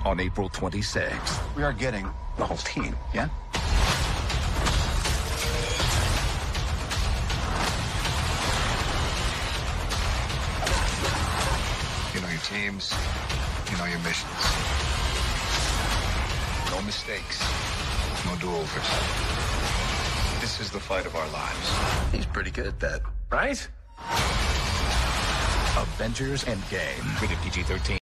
on April 26th. We are getting the whole team, yeah? You know your teams, you know your missions. No mistakes, no do-overs. This is the fight of our lives. He's pretty good at that. Right? Avengers Endgame. Rated PG-13.